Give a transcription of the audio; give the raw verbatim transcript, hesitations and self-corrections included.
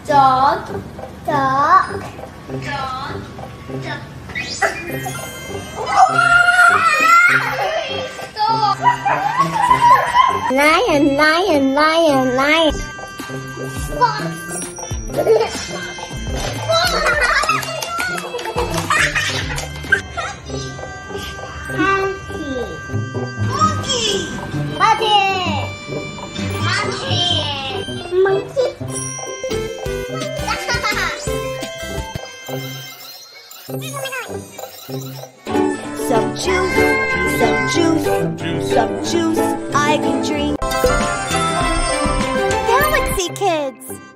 Dog. Dog. Dog. Dog. Lion, lion, lion, lion. Fox. Monkey. Monkey. Monkey. Some juice, some juice, some juice I can drink. Galaxy Kids!